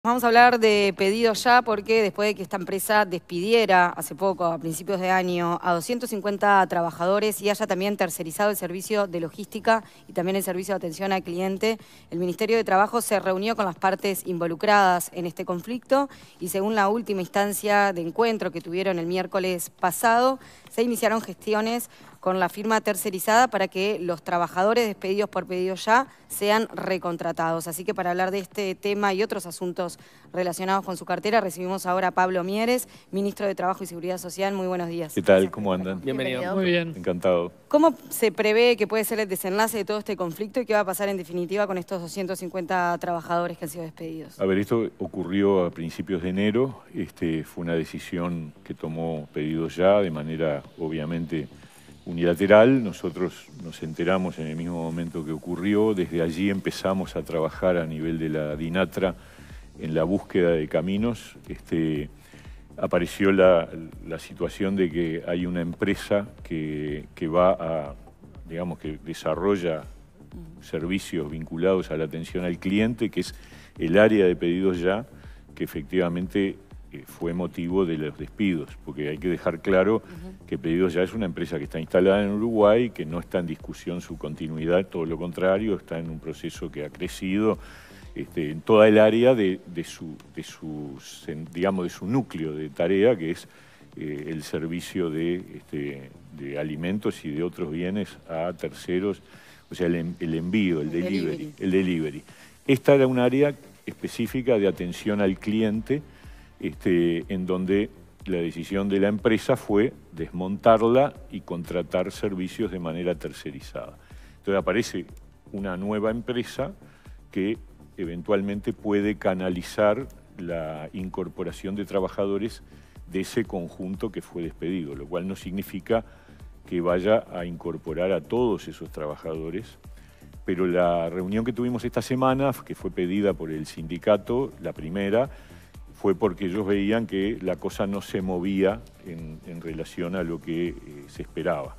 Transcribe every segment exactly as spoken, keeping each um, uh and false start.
Vamos a hablar de Pedido Ya porque después de que esta empresa despidiera hace poco, a principios de año, a doscientos cincuenta trabajadores y haya también tercerizado el servicio de logística y también el servicio de atención al cliente, el Ministerio de Trabajo se reunió con las partes involucradas en este conflicto y según la última instancia de encuentro que tuvieron el miércoles pasado, se iniciaron gestiones con la firma tercerizada para que los trabajadores despedidos por Pedido Ya sean recontratados. Así que para hablar de este tema y otros asuntos relacionados con su cartera, recibimos ahora a Pablo Mieres, Ministro de Trabajo y Seguridad Social. Muy buenos días. ¿Qué tal? ¿Cómo andan? Bienvenido. Muy bien. Encantado. ¿Cómo se prevé que puede ser el desenlace de todo este conflicto y qué va a pasar en definitiva con estos doscientos cincuenta trabajadores que han sido despedidos? A ver, esto ocurrió a principios de enero. Este, fue una decisión que tomó Pedido Ya de manera, obviamente, unilateral. Nosotros nos enteramos en el mismo momento que ocurrió. Desde allí empezamos a trabajar a nivel de la DINATRA en la búsqueda de caminos. Este, apareció la, la situación de que hay una empresa que, que va a, digamos, que desarrolla servicios vinculados a la atención al cliente, que es el área de Pedidos Ya, que efectivamente eh, fue motivo de los despidos, porque hay que dejar claro uh-huh. que Pedidos Ya es una empresa que está instalada en Uruguay, que no está en discusión su continuidad, todo lo contrario, está en un proceso que ha crecido este, en toda el área de, de, su, de, su, digamos, de su núcleo de tarea, que es eh, el servicio de, este, de alimentos y de otros bienes a terceros, o sea, el, el envío, el, el delivery, delivery. el delivery. Esta era un área específica de atención al cliente, este, en donde la decisión de la empresa fue desmontarla y contratar servicios de manera tercerizada. Entonces aparece una nueva empresa que eventualmente puede canalizar la incorporación de trabajadores de ese conjunto que fue despedido, lo cual no significa que vaya a incorporar a todos esos trabajadores, pero la reunión que tuvimos esta semana, que fue pedida por el sindicato, la primera, fue porque ellos veían que la cosa no se movía en, en relación a lo que eh, se esperaba.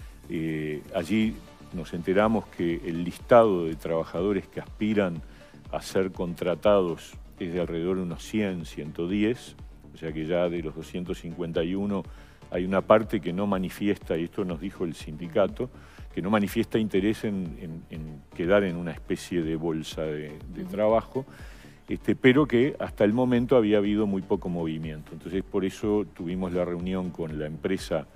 Eh, allí nos enteramos que el listado de trabajadores que aspiran a ser contratados es de alrededor de unos cien, ciento diez, o sea que ya de los doscientos cincuenta y uno hay una parte que no manifiesta, y esto nos dijo el sindicato, que no manifiesta interés en, en, en quedar en una especie de bolsa de, de trabajo, este, pero que hasta el momento había habido muy poco movimiento. Entonces por eso tuvimos la reunión con la empresa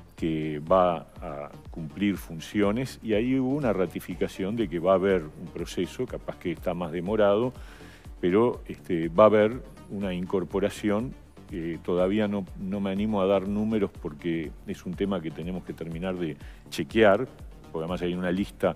que va a cumplir funciones y ahí hubo una ratificación de que va a haber un proceso, capaz que está más demorado, pero este, va a haber una incorporación. Eh, todavía no, no me animo a dar números porque es un tema que tenemos que terminar de chequear, porque además hay una lista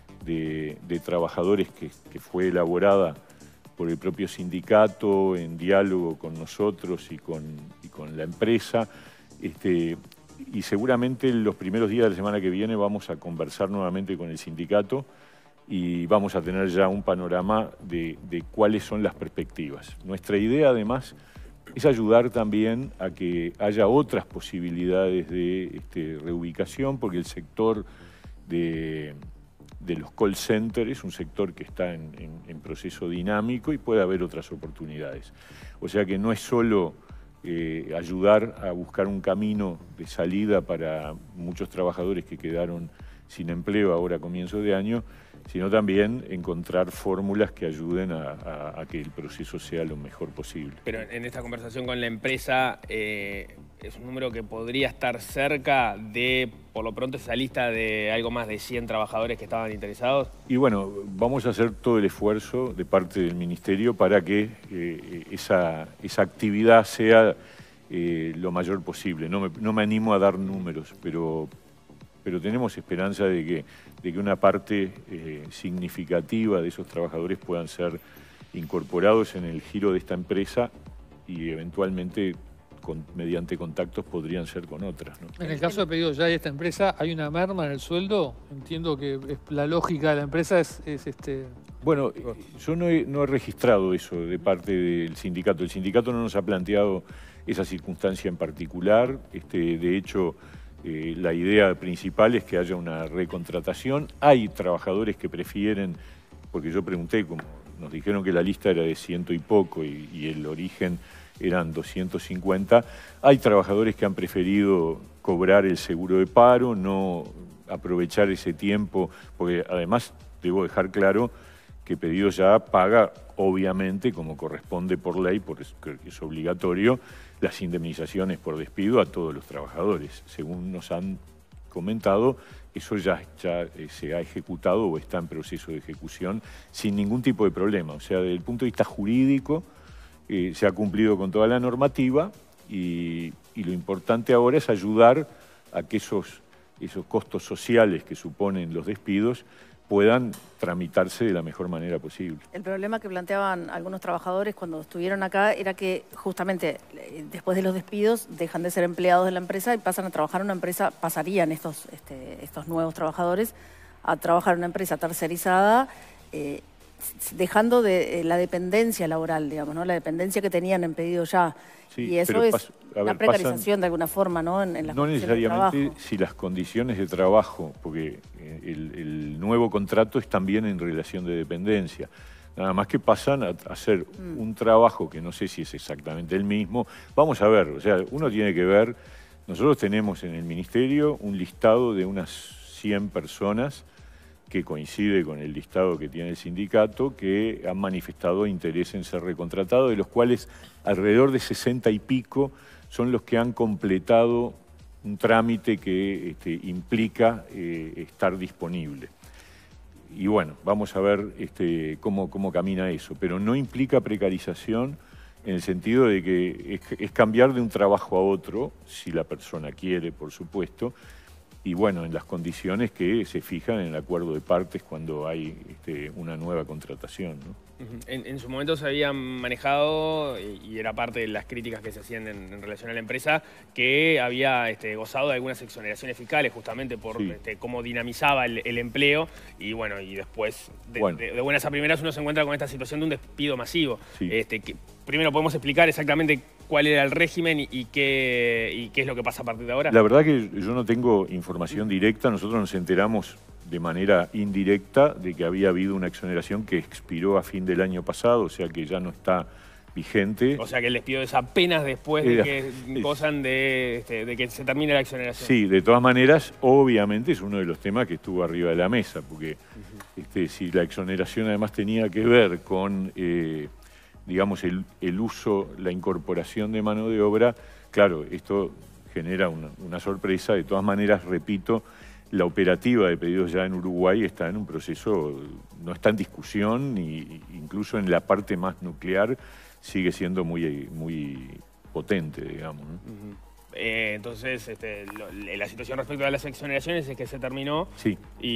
de, de trabajadores que, que fue elaborada por el propio sindicato en diálogo con nosotros y con, y con la empresa. Este, y seguramente en los primeros días de la semana que viene vamos a conversar nuevamente con el sindicato y vamos a tener ya un panorama de, de cuáles son las perspectivas. Nuestra idea además es ayudar también a que haya otras posibilidades de este, reubicación, porque el sector de, de los call centers es un sector que está en, en, en proceso dinámico y puede haber otras oportunidades. O sea que no es solo eh, ayudar a buscar un camino de salida para muchos trabajadores que quedaron sin empleo ahora a comienzo de año, sino también encontrar fórmulas que ayuden a, a, a que el proceso sea lo mejor posible. Pero en esta conversación con la empresa, eh, es un número que podría estar cerca de, por lo pronto, esa lista de algo más de cien trabajadores que estaban interesados. Y bueno, vamos a hacer todo el esfuerzo de parte del Ministerio para que eh, esa, esa actividad sea eh, lo mayor posible. No me, no me animo a dar números, pero... pero tenemos esperanza de que, de que una parte eh, significativa de esos trabajadores puedan ser incorporados en el giro de esta empresa y eventualmente con, mediante contactos podrían ser con otras, ¿no? En el caso de Pedido Ya y esta empresa, ¿hay una merma en el sueldo? Entiendo que es, la lógica de la empresa es, es este... Bueno, yo no he, no he registrado eso de parte del sindicato. El sindicato no nos ha planteado esa circunstancia en particular. Este, de hecho... Eh, la idea principal es que haya una recontratación. Hay trabajadores que prefieren, porque yo pregunté, como nos dijeron que la lista era de ciento y poco y, y el origen eran doscientos cincuenta. Hay trabajadores que han preferido cobrar el seguro de paro, no aprovechar ese tiempo, porque además debo dejar claro que Pedidos Ya paga, obviamente, como corresponde por ley, porque es obligatorio, las indemnizaciones por despido a todos los trabajadores. Según nos han comentado, eso ya, ya eh, se ha ejecutado o está en proceso de ejecución sin ningún tipo de problema. O sea, desde el punto de vista jurídico, eh, se ha cumplido con toda la normativa y, y lo importante ahora es ayudar a que esos, esos costos sociales que suponen los despidos puedan tramitarse de la mejor manera posible. El problema que planteaban algunos trabajadores cuando estuvieron acá era que justamente después de los despidos dejan de ser empleados de la empresa y pasan a trabajar en una empresa, pasarían estos, este, estos nuevos trabajadores a trabajar en una empresa tercerizada, eh, dejando de eh, la dependencia laboral, digamos, ¿no? La dependencia que tenían en Pedido Ya. Sí, y eso es ver, una precarización pasan, de alguna forma, ¿no? En, en las no necesariamente de si las condiciones de trabajo, porque el, el nuevo contrato es también en relación de dependencia. Nada más que pasan a hacer mm. un trabajo que no sé si es exactamente el mismo. Vamos a ver, o sea, uno tiene que ver, nosotros tenemos en el Ministerio un listado de unas cien personas que coincide con el listado que tiene el sindicato, que han manifestado interés en ser recontratados, de los cuales alrededor de sesenta y pico son los que han completado un trámite que este, implica eh, estar disponible. Y bueno, vamos a ver este, cómo, cómo camina eso, pero no implica precarización en el sentido de que es, es cambiar de un trabajo a otro, si la persona quiere, por supuesto, y bueno, en las condiciones que se fijan en el acuerdo de partes cuando hay este, una nueva contratación, ¿no? En, en su momento se habían manejado, y, y era parte de las críticas que se hacían en, en relación a la empresa, que había este, gozado de algunas exoneraciones fiscales justamente por sí. este, cómo dinamizaba el, el empleo, y bueno, y después de, bueno. de, de buenas a primeras uno se encuentra con esta situación de un despido masivo. Sí. Este, que, primero podemos explicar exactamente cuál era el régimen y, y, qué, y qué es lo que pasa a partir de ahora. La verdad que yo no tengo información directa, nosotros nos enteramos de manera indirecta de que había habido una exoneración que expiró a fin del año pasado, o sea que ya no está vigente. O sea que el despido es apenas después de que es, gozan de, este, de que se termine la exoneración. Sí, de todas maneras, obviamente es uno de los temas que estuvo arriba de la mesa, porque uh-huh. este, si la exoneración además tenía que ver con, eh, digamos, el, el uso, la incorporación de mano de obra, claro, esto genera una, una sorpresa. De todas maneras, repito, la operativa de Pedidos Ya en Uruguay está en un proceso, no está en discusión, ni incluso en la parte más nuclear sigue siendo muy, muy potente, digamos, ¿no? Uh-huh. eh, entonces, este, lo, la situación respecto a las exoneraciones es que se terminó. Sí.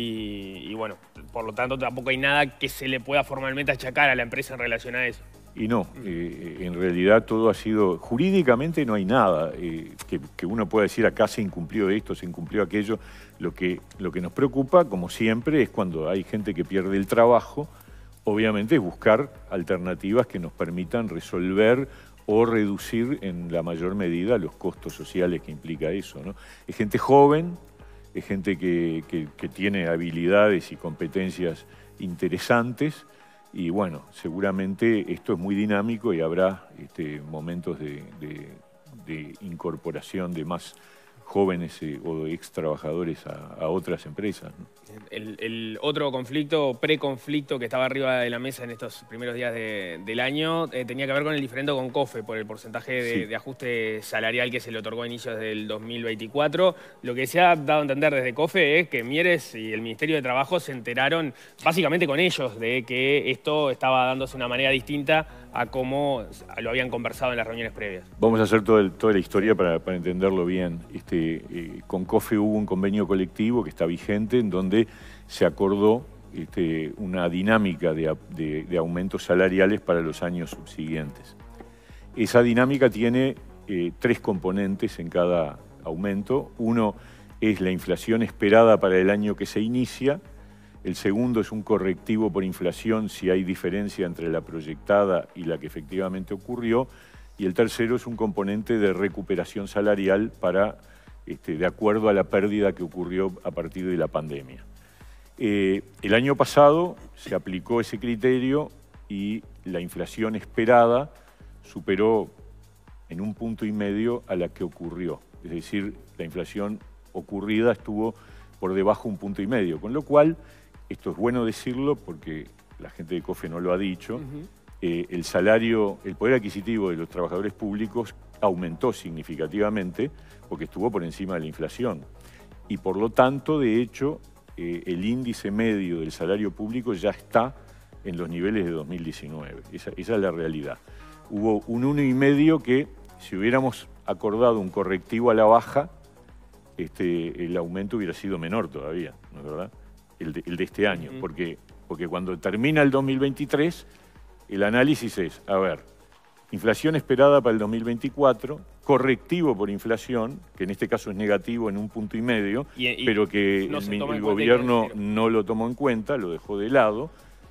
Y, y bueno, por lo tanto tampoco hay nada que se le pueda formalmente achacar a la empresa en relación a eso. Y no, eh, en realidad todo ha sido, jurídicamente no hay nada eh, que, que uno pueda decir acá se incumplió esto, se incumplió aquello. Lo que, lo que nos preocupa, como siempre, es cuando hay gente que pierde el trabajo, obviamente es buscar alternativas que nos permitan resolver o reducir en la mayor medida los costos sociales que implica eso, ¿no? Es gente joven, es gente que, que, que tiene habilidades y competencias interesantes. Y bueno, seguramente esto es muy dinámico y habrá este, momentos de, de, de incorporación de más jóvenes eh, o ex trabajadores a, a otras empresas, ¿no? El, el otro conflicto, preconflicto que estaba arriba de la mesa en estos primeros días de, del año eh, tenía que ver con el diferendo con COFE por el porcentaje de, sí. de ajuste salarial que se le otorgó a inicios del dos mil veinticuatro. Lo que se ha dado a entender desde COFE es que Mieres y el Ministerio de Trabajo se enteraron básicamente con ellos de que esto estaba dándose de una manera distinta a cómo lo habían conversado en las reuniones previas. Vamos a hacer todo el, toda la historia para, para entenderlo bien. Este, eh, con COFE hubo un convenio colectivo que está vigente en donde se acordó este, una dinámica de, de, de aumentos salariales para los años subsiguientes. Esa dinámica tiene eh, tres componentes en cada aumento. Uno es la inflación esperada para el año que se inicia. El segundo es un correctivo por inflación si hay diferencia entre la proyectada y la que efectivamente ocurrió. Y el tercero es un componente de recuperación salarial para, este, de acuerdo a la pérdida que ocurrió a partir de la pandemia. Eh, el año pasado se aplicó ese criterio y la inflación esperada superó en un punto y medio a la que ocurrió. Es decir, la inflación ocurrida estuvo por debajo de un punto y medio, con lo cual, esto es bueno decirlo porque la gente de COFE no lo ha dicho, uh-huh. eh, el salario, el poder adquisitivo de los trabajadores públicos aumentó significativamente porque estuvo por encima de la inflación. Y por lo tanto, de hecho, eh, el índice medio del salario público ya está en los niveles de dos mil diecinueve. Esa, esa es la realidad. Hubo un uno y medio que, si hubiéramos acordado un correctivo a la baja, este, el aumento hubiera sido menor todavía, ¿no es verdad? El de, el de este año. Uh-huh. porque, porque cuando termina el dos mil veintitrés, el análisis es, a ver, inflación esperada para el dos mil veinticuatro, correctivo por inflación, que en este caso es negativo en un punto y medio, y, y pero que no el, el gobierno no lo tomó en cuenta, lo dejó de lado.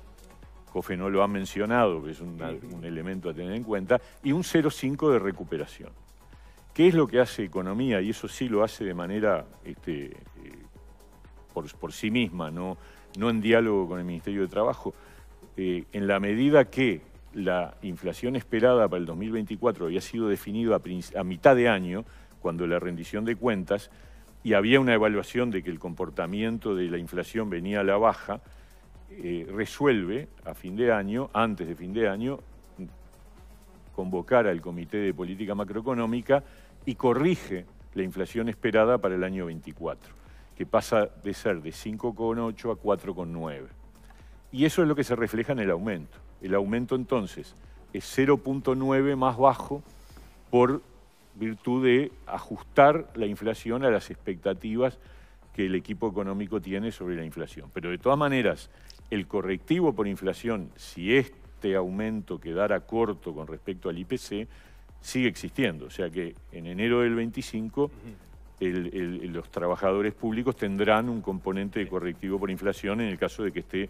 COFE no lo ha mencionado, que es una, un elemento a tener en cuenta, y un cero coma cinco de recuperación. ¿Qué es lo que hace economía? Y eso sí lo hace de manera este, eh, por, por sí misma, no, no en diálogo con el Ministerio de Trabajo. Eh, en la medida que la inflación esperada para el dos mil veinticuatro había sido definida a, a mitad de año, cuando la rendición de cuentas, y había una evaluación de que el comportamiento de la inflación venía a la baja, eh, resuelve a fin de año, antes de fin de año, convocar al Comité de Política Macroeconómica y corrige la inflación esperada para el año veinticuatro, que pasa de ser de cinco coma ocho a cuatro coma nueve. Y eso es lo que se refleja en el aumento. El aumento entonces es cero punto nueve más bajo por virtud de ajustar la inflación a las expectativas que el equipo económico tiene sobre la inflación. Pero de todas maneras, el correctivo por inflación, si este aumento quedara corto con respecto al I P C, sigue existiendo. O sea que en enero del veinticinco el, el, los trabajadores públicos tendrán un componente de correctivo por inflación en el caso de que esté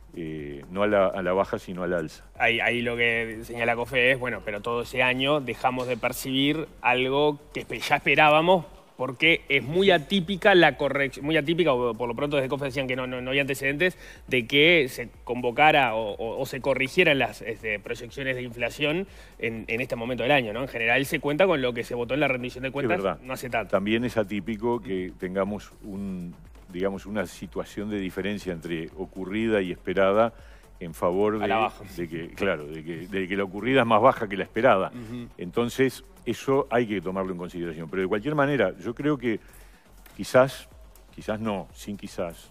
Eh, no a la, a la baja, sino al alza. Ahí, ahí lo que señala COFE es, bueno, pero todo ese año dejamos de percibir algo que ya esperábamos, porque es muy atípica la corrección, muy atípica, o por lo pronto desde COFE decían que no, no, no había antecedentes, de que se convocara o, o, o se corrigieran las este, proyecciones de inflación en, en este momento del año, ¿no? En general se cuenta con lo que se votó en la rendición de cuentas, es verdad. No hace tanto. También es atípico que tengamos un... digamos, una situación de diferencia entre ocurrida y esperada en favor de, de que, claro, de que, de que la ocurrida es más baja que la esperada. Uh-huh. Entonces, eso hay que tomarlo en consideración. Pero de cualquier manera, yo creo que quizás, quizás no, sin quizás,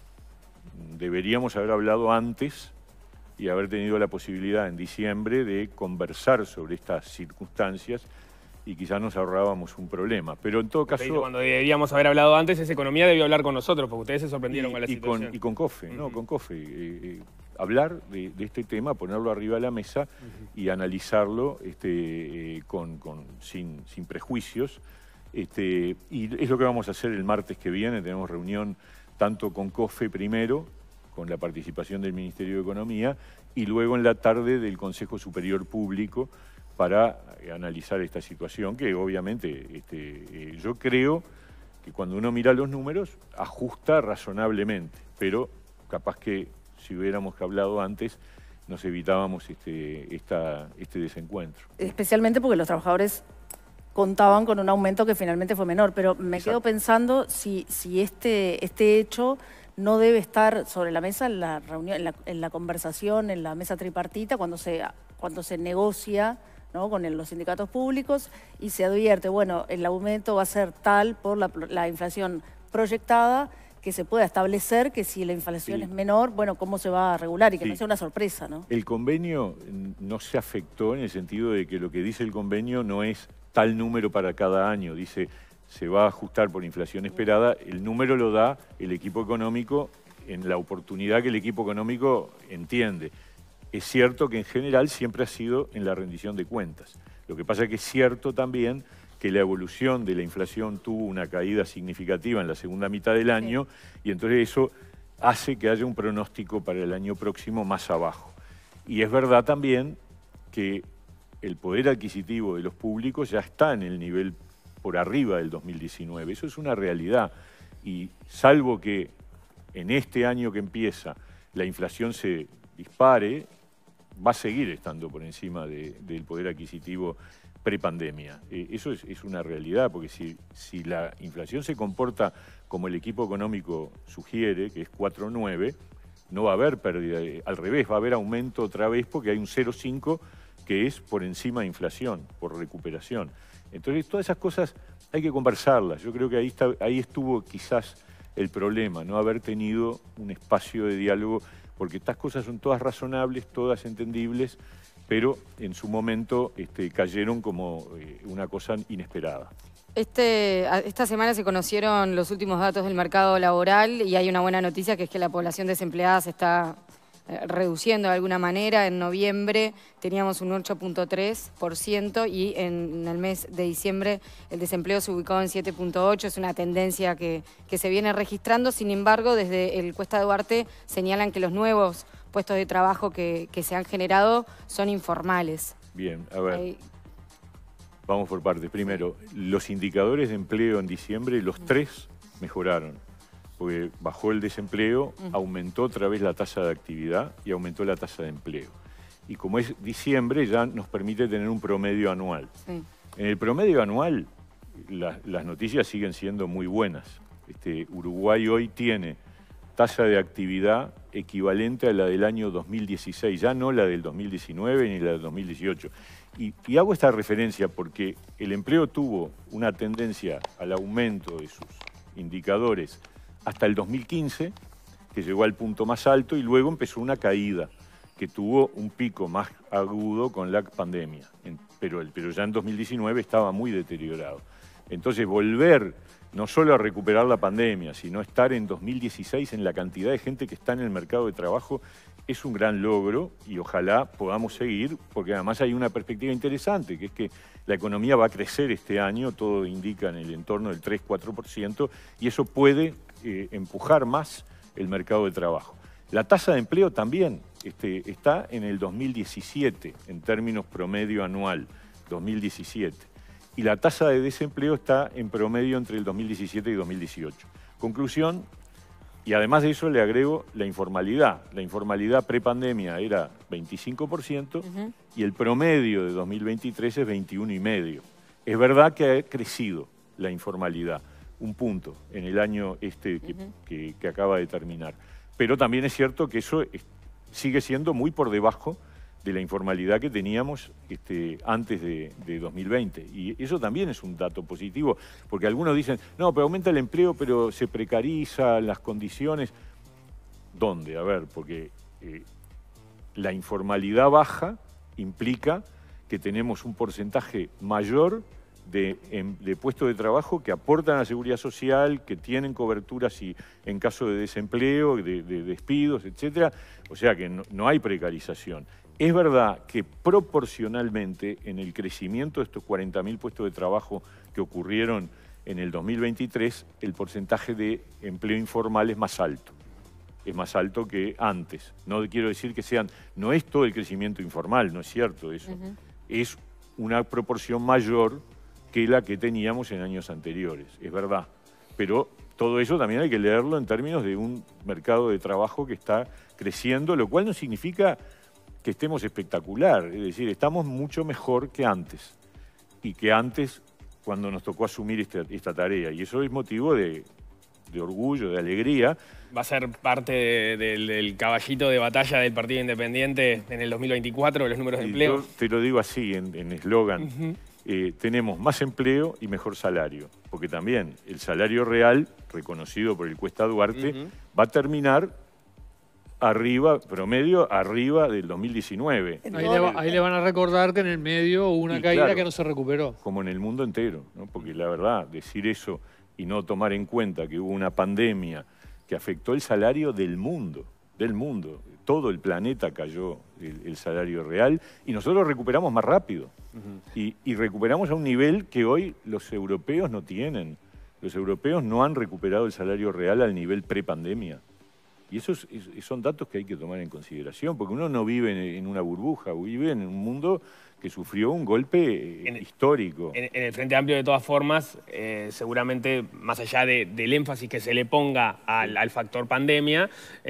deberíamos haber hablado antes y haber tenido la posibilidad en diciembre de conversar sobre estas circunstancias y quizás nos ahorrábamos un problema. Pero en todo caso... Cuando debíamos haber hablado antes, esa economía debió hablar con nosotros, porque ustedes se sorprendieron y, con la y situación. Con, y con COFE, uh-huh. ¿no? Con COFE. Eh, eh, hablar de, de este tema, ponerlo arriba de la mesa uh-huh. y analizarlo este, eh, con, con, sin, sin prejuicios. Este, y es lo que vamos a hacer el martes que viene. Tenemos reunión tanto con COFE primero, con la participación del Ministerio de Economía, y luego en la tarde del Consejo Superior Público, para analizar esta situación que obviamente este, eh, yo creo que cuando uno mira los números ajusta razonablemente, pero capaz que si hubiéramos hablado antes nos evitábamos este, esta, este desencuentro. Especialmente porque los trabajadores contaban con un aumento que finalmente fue menor, pero me Exacto. quedo pensando si, si este, este hecho no debe estar sobre la mesa en la reunión, en la, en la conversación, en la mesa tripartita, cuando se, cuando se negocia, ¿no? con el, los sindicatos públicos y se advierte, bueno, el aumento va a ser tal por la, la inflación proyectada, que se pueda establecer que si la inflación sí. es menor, bueno, cómo se va a regular y que sí. no sea una sorpresa, ¿no? El convenio no se afectó en el sentido de que lo que dice el convenio no es tal número para cada año, dice se va a ajustar por inflación esperada, el número lo da el equipo económico en la oportunidad que el equipo económico entiende. Es cierto que en general siempre ha sido en la rendición de cuentas. Lo que pasa es que es cierto también que la evolución de la inflación tuvo una caída significativa en la segunda mitad del año sí. y entonces eso hace que haya un pronóstico para el año próximo más abajo. Y es verdad también que el poder adquisitivo de los públicos ya está en el nivel por arriba del dos mil diecinueve. Eso es una realidad. Y salvo que en este año que empieza la inflación se dispare, va a seguir estando por encima de, del poder adquisitivo prepandemia. Eh, eso es, es una realidad, porque si, si la inflación se comporta como el equipo económico sugiere, que es cuatro coma nueve, no va a haber pérdida, al revés, va a haber aumento otra vez porque hay un cero coma cinco que es por encima de inflación, por recuperación. Entonces, todas esas cosas hay que conversarlas. Yo creo que ahí, está, ahí estuvo quizás el problema, no haber tenido un espacio de diálogo, porque estas cosas son todas razonables, todas entendibles, pero en su momento este, cayeron como eh, una cosa inesperada. Este, esta semana se conocieron los últimos datos del mercado laboral y hay una buena noticia, que es que la población desempleada se está eh, reduciendo de alguna manera. En noviembre teníamos un ocho punto tres por ciento y en, en el mes de diciembre el desempleo se ubicó en siete punto ocho por ciento. Es una tendencia que, que se viene registrando. Sin embargo, desde el Cuesta de Duarte señalan que los nuevos puestos de trabajo que, que se han generado son informales. Bien, a ver. Hay... Vamos por partes. Primero, los indicadores de empleo en diciembre, los tres mejoraron, porque bajó el desempleo, aumentó otra vez la tasa de actividad y aumentó la tasa de empleo. Y como es diciembre, ya nos permite tener un promedio anual. Sí. En el promedio anual, la, las noticias siguen siendo muy buenas. Este, Uruguay hoy tiene tasa de actividad equivalente a la del año dos mil dieciséis, ya no la del dos mil diecinueve ni la del dos mil dieciocho. Y, y hago esta referencia porque el empleo tuvo una tendencia al aumento de sus indicadores hasta el dos mil quince, que llegó al punto más alto, y luego empezó una caída que tuvo un pico más agudo con la pandemia. Pero, pero ya en dos mil diecinueve estaba muy deteriorado. Entonces, volver no solo a recuperar la pandemia, sino estar en dos mil dieciséis en la cantidad de gente que está en el mercado de trabajo, es un gran logro y ojalá podamos seguir, porque además hay una perspectiva interesante, que es que la economía va a crecer este año, todo indica en el entorno del tres a cuatro por ciento, y eso puede eh, empujar más el mercado de trabajo. La tasa de empleo también este, está en el dos mil diecisiete, en términos promedio anual, dos mil diecisiete. Y la tasa de desempleo está en promedio entre el dos mil diecisiete y dos mil dieciocho. Conclusión, y además de eso le agrego la informalidad. La informalidad prepandemia era veinticinco por ciento uh-huh. y el promedio de dos mil veintitrés es veintiuno coma cinco por ciento. Es verdad que ha crecido la informalidad, un punto en el año este que, uh-huh. que, que acaba de terminar. Pero también es cierto que eso es, sigue siendo muy por debajo de la informalidad que teníamos este, antes de, de dos mil veinte. Y eso también es un dato positivo, porque algunos dicen, no, pero aumenta el empleo, pero se precarizan las condiciones. ¿Dónde? A ver, porque eh, la informalidad baja implica que tenemos un porcentaje mayor de, en, de puestos de trabajo que aportan a la seguridad social, que tienen cobertura si, en caso de desempleo, de, de despidos, etcétera. O sea que no, no hay precarización. Es verdad que proporcionalmente en el crecimiento de estos cuarenta mil puestos de trabajo que ocurrieron en el dos mil veintitrés, el porcentaje de empleo informal es más alto. Es más alto que antes. No quiero decir que sean, no es todo el crecimiento informal, no es cierto eso. Uh-huh. Es una proporción mayor que la que teníamos en años anteriores, es verdad. Pero todo eso también hay que leerlo en términos de un mercado de trabajo que está creciendo, lo cual no significa que estemos espectacular, es decir, estamos mucho mejor que antes, y que antes cuando nos tocó asumir esta, esta tarea, y eso es motivo de, de orgullo, de alegría. ¿Va a ser parte de, de, del caballito de batalla del Partido Independiente en el dos mil veinticuatro, los números de empleo? Yo te lo digo así, en eslogan, uh-huh. eh, tenemos más empleo y mejor salario, porque también el salario real, reconocido por el Cuesta Duarte, uh-huh. va a terminar arriba, promedio, arriba del dos mil diecinueve. Ahí le, va, ahí le van a recordar que en el medio hubo una y caída claro, que no se recuperó. Como en el mundo entero, ¿no? Porque la verdad, decir eso y no tomar en cuenta que hubo una pandemia que afectó el salario del mundo, del mundo. Todo el planeta cayó el, el salario real y nosotros recuperamos más rápido. Uh-huh. y, y recuperamos a un nivel que hoy los europeos no tienen. Los europeos no han recuperado el salario real al nivel prepandemia. Y esos es, son datos que hay que tomar en consideración, porque uno no vive en, en una burbuja, vive en un mundo que sufrió un golpe en, histórico. En, en el Frente Amplio, de todas formas, eh, seguramente, más allá de, del énfasis que se le ponga al, al factor pandemia,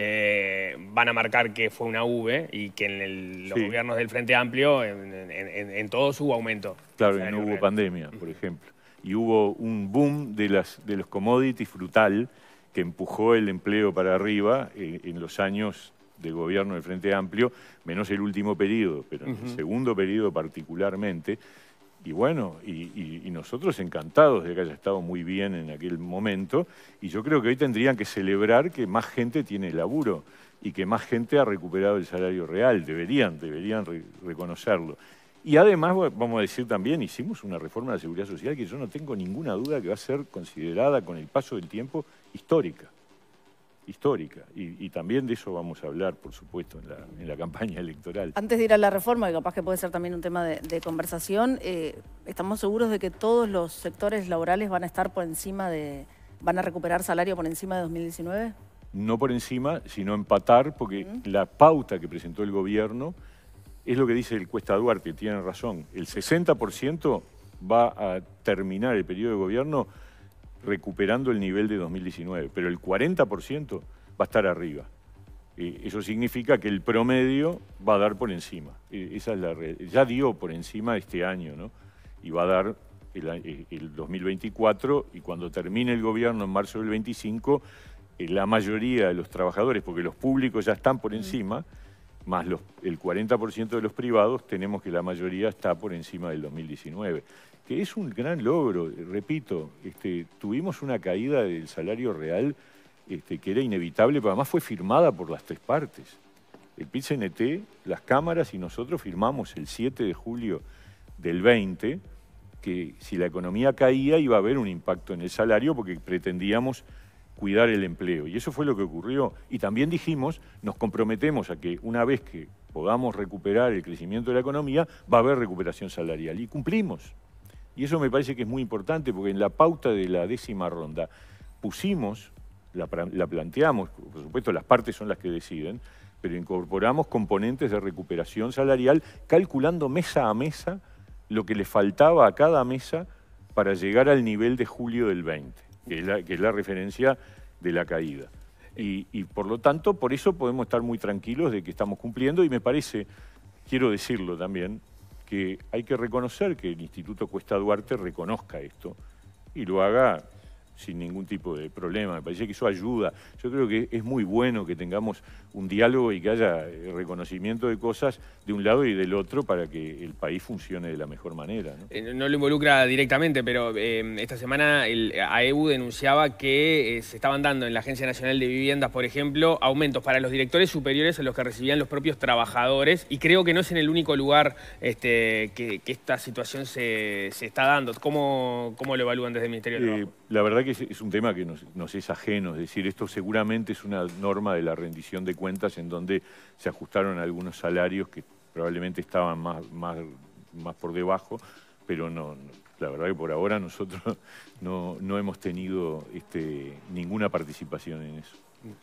eh, van a marcar que fue una V y que en el, los sí. gobiernos del Frente Amplio, en, en, en, en todos hubo aumento. Claro, y no hubo real. pandemia, por ejemplo. Y hubo un boom de, las, de los commodities frutal que empujó el empleo para arriba en, en los años de gobierno del Frente Amplio, menos el último periodo, pero en uh-huh. el segundo periodo particularmente. Y bueno, y, y, y nosotros encantados de que haya estado muy bien en aquel momento, y yo creo que hoy tendrían que celebrar que más gente tiene laburo y que más gente ha recuperado el salario real, deberían, deberían re reconocerlo. Y además, vamos a decir también, hicimos una reforma de la Seguridad Social que yo no tengo ninguna duda que va a ser considerada con el paso del tiempo histórica. histórica, y, y también de eso vamos a hablar, por supuesto, en la, en la campaña electoral. Antes de ir a la reforma, que capaz que puede ser también un tema de, de conversación, eh, ¿estamos seguros de que todos los sectores laborales van a estar por encima de, van a recuperar salario por encima de dos mil diecinueve? No por encima, sino empatar, porque uh-huh. la pauta que presentó el gobierno es lo que dice el Cuesta Duarte, tienen razón, el sesenta por ciento va a terminar el periodo de gobierno recuperando el nivel de dos mil diecinueve, pero el cuarenta por ciento va a estar arriba. Eh, eso significa que el promedio va a dar por encima. Eh, esa es la ya dio por encima este año, ¿no? Y va a dar el, el dos mil veinticuatro, y cuando termine el gobierno en marzo del veinticinco, eh, la mayoría de los trabajadores, porque los públicos ya están por encima, más los, el cuarenta por ciento de los privados, tenemos que la mayoría está por encima del dos mil diecinueve. Que es un gran logro, repito, este, tuvimos una caída del salario real este, que era inevitable, pero además fue firmada por las tres partes. El P I C N T, las cámaras y nosotros firmamos el siete de julio del veinte, que si la economía caía iba a haber un impacto en el salario porque pretendíamos cuidar el empleo. Y eso fue lo que ocurrió. Y también dijimos, nos comprometemos a que una vez que podamos recuperar el crecimiento de la economía, va a haber recuperación salarial. Y cumplimos. Y eso me parece que es muy importante porque en la pauta de la décima ronda pusimos, la, la planteamos, por supuesto las partes son las que deciden, pero incorporamos componentes de recuperación salarial calculando mesa a mesa lo que le faltaba a cada mesa para llegar al nivel de julio del veinte, que es la, que es la referencia de la caída. Y, y por lo tanto, por eso podemos estar muy tranquilos de que estamos cumpliendo y me parece, quiero decirlo también, que hay que reconocer que el Instituto Cuesta Duarte reconozca esto y lo haga sin ningún tipo de problema. Me parece que eso ayuda. Yo creo que es muy bueno que tengamos un diálogo y que haya reconocimiento de cosas de un lado y del otro para que el país funcione de la mejor manera, ¿no? Eh, no lo involucra directamente, pero eh, esta semana el A E U denunciaba que eh, se estaban dando en la Agencia Nacional de Viviendas, por ejemplo, aumentos para los directores superiores a los que recibían los propios trabajadores, y creo que no es en el único lugar este, que, que esta situación se, se está dando. ¿Cómo, cómo lo evalúan desde el Ministerio de Trabajo? Eh, la verdad que es, es un tema que nos, nos es ajeno, es decir, esto seguramente es una norma de la rendición de cuentas en donde se ajustaron algunos salarios que probablemente estaban más, más, más por debajo, pero no, no, la verdad que por ahora nosotros no, no hemos tenido este, ninguna participación en eso.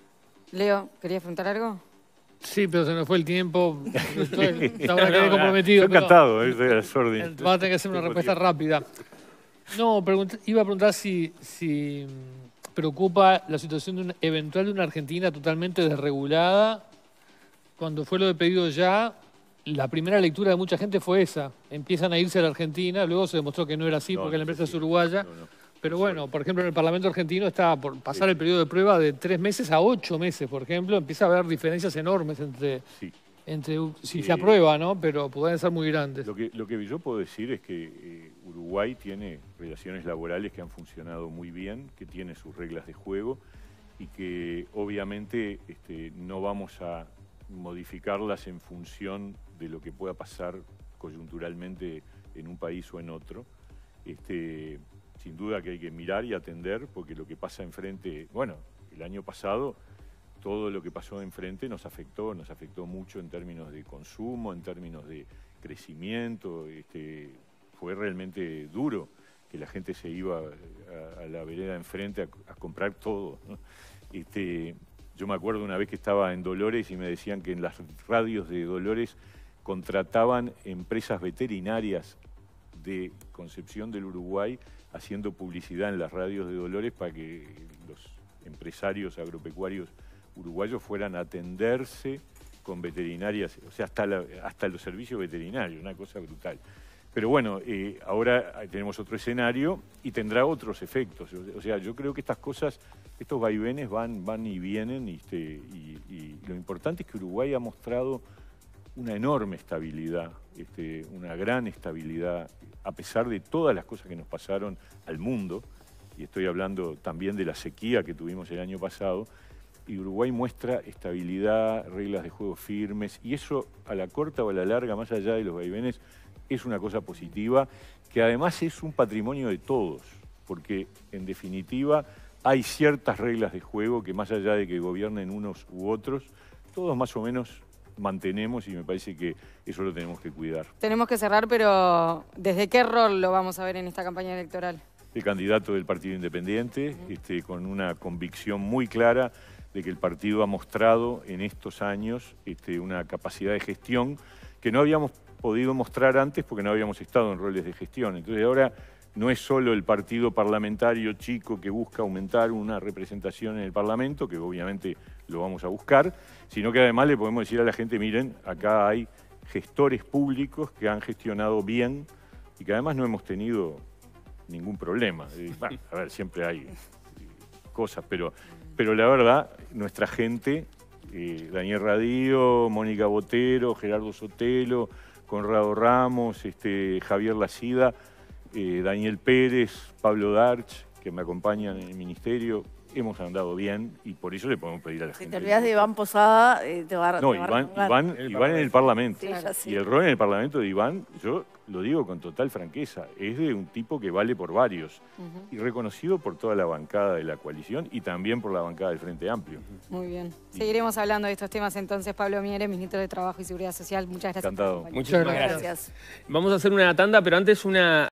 Leo, ¿querías preguntar algo? Sí, pero se nos fue el tiempo. Estoy, ahora quedé comprometido. Estoy encantado, estoy a las órdenes. Va a tener que hacer una respuesta rápida. No, iba a preguntar si, si preocupa la situación de una, eventual de una Argentina totalmente desregulada. Cuando fue lo de Pedido Ya, la primera lectura de mucha gente fue esa. Empiezan a irse a la Argentina, luego se demostró que no era así no, porque no, la empresa sí. es uruguaya. No, no. Pero bueno, por ejemplo, en el Parlamento argentino está por pasar sí. el periodo de prueba de tres meses a ocho meses, por ejemplo. Empieza a haber diferencias enormes entre... Sí. entre si eh, se aprueba, ¿no? Pero pueden ser muy grandes. Lo que, lo que yo puedo decir es que eh, Uruguay tiene relaciones laborales que han funcionado muy bien, que tiene sus reglas de juego y que obviamente este, no vamos a modificarlas en función de lo que pueda pasar coyunturalmente en un país o en otro. Este, sin duda que hay que mirar y atender porque lo que pasa enfrente, bueno, el año pasado todo lo que pasó enfrente nos afectó, nos afectó mucho en términos de consumo, en términos de crecimiento. Este, fue realmente duro que la gente se iba a, a la vereda enfrente a, a comprar todo, ¿no? Este, Yo me acuerdo una vez que estaba en Dolores y me decían que en las radios de Dolores contrataban empresas veterinarias de Concepción del Uruguay haciendo publicidad en las radios de Dolores para que los empresarios agropecuarios uruguayos fueran a atenderse con veterinarias, o sea, hasta, la, hasta los servicios veterinarios, una cosa brutal. Pero bueno, eh, ahora tenemos otro escenario y tendrá otros efectos. O sea, yo creo que estas cosas, estos vaivenes van, van y vienen, y, este, y, y lo importante es que Uruguay ha mostrado una enorme estabilidad, este, una gran estabilidad, a pesar de todas las cosas que nos pasaron al mundo, y estoy hablando también de la sequía que tuvimos el año pasado, y Uruguay muestra estabilidad, reglas de juego firmes, y eso a la corta o a la larga, más allá de los vaivenes, es una cosa positiva, que además es un patrimonio de todos, porque en definitiva hay ciertas reglas de juego que más allá de que gobiernen unos u otros, todos más o menos mantenemos, y me parece que eso lo tenemos que cuidar. Tenemos que cerrar, pero ¿desde qué rol lo vamos a ver en esta campaña electoral? El candidato del Partido Independiente, uh-huh. este, con una convicción muy clara de que el partido ha mostrado en estos años este, una capacidad de gestión que no habíamos podido mostrar antes porque no habíamos estado en roles de gestión. Entonces ahora no es solo el partido parlamentario chico que busca aumentar una representación en el Parlamento, que obviamente lo vamos a buscar, sino que además le podemos decir a la gente, miren, acá hay gestores públicos que han gestionado bien y que además no hemos tenido ningún problema. Eh, bueno, a ver, siempre hay cosas, pero, pero la verdad, nuestra gente, eh, Daniel Radío, Mónica Botero, Gerardo Sotelo, Conrado Ramos, este, Javier Lacida, eh, Daniel Pérez, Pablo Darch, que me acompañan en el ministerio, hemos andado bien y por eso le podemos pedir a la si gente. Si te olvidas de Iván Posada, eh, te va a... No, te va Iván, a Iván, el Iván en el Parlamento. Sí, ya sí. Y el rol en el Parlamento de Iván, yo lo digo con total franqueza, es de un tipo que vale por varios. Uh-huh. Y reconocido por toda la bancada de la coalición y también por la bancada del Frente Amplio. Muy bien. Y... seguiremos hablando de estos temas entonces. Pablo Mieres, ministro de Trabajo y Seguridad Social. Muchas gracias. Encantado. Muchísimas gracias. gracias. Vamos a hacer una tanda, pero antes una...